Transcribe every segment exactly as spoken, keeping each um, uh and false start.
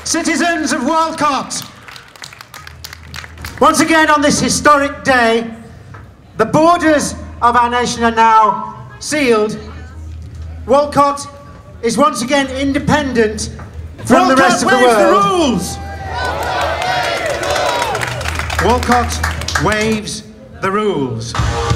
Citizens of Walcot, once again on this historic day, the borders of our nation are now sealed. Walcot is once again independent from Walcot the rest of the world. Walcot waives the rules.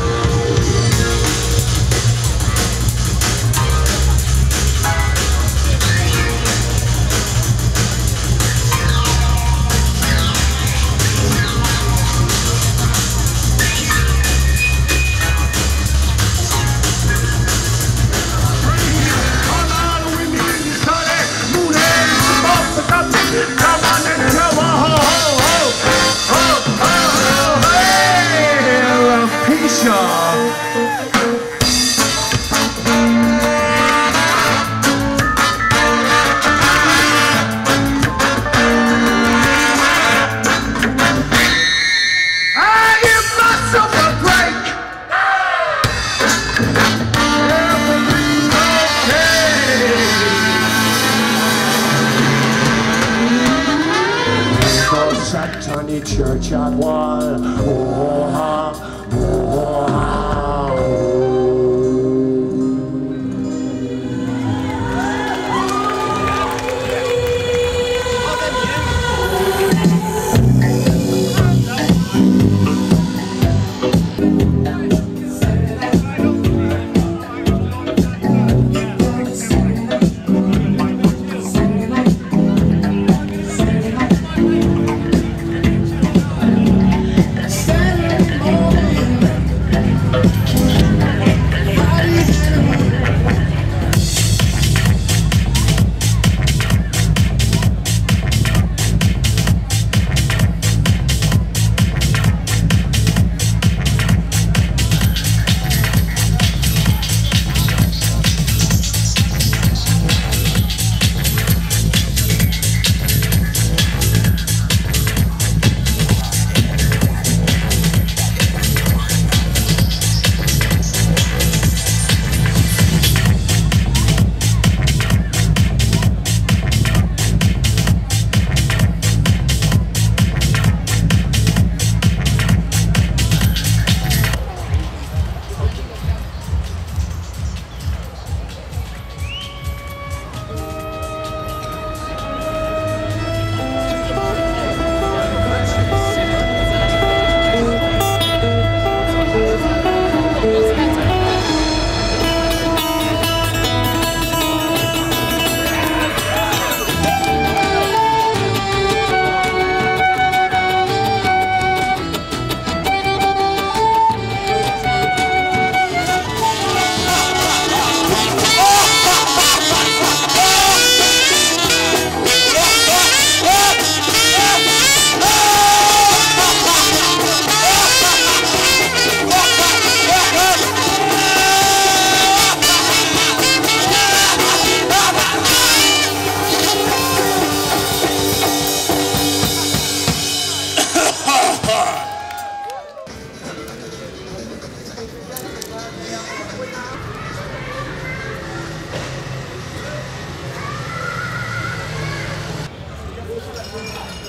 Tiny churchyard wall, oh ha, oh ha, oh.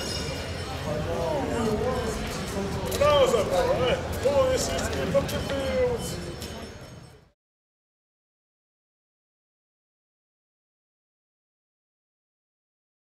Oh, this is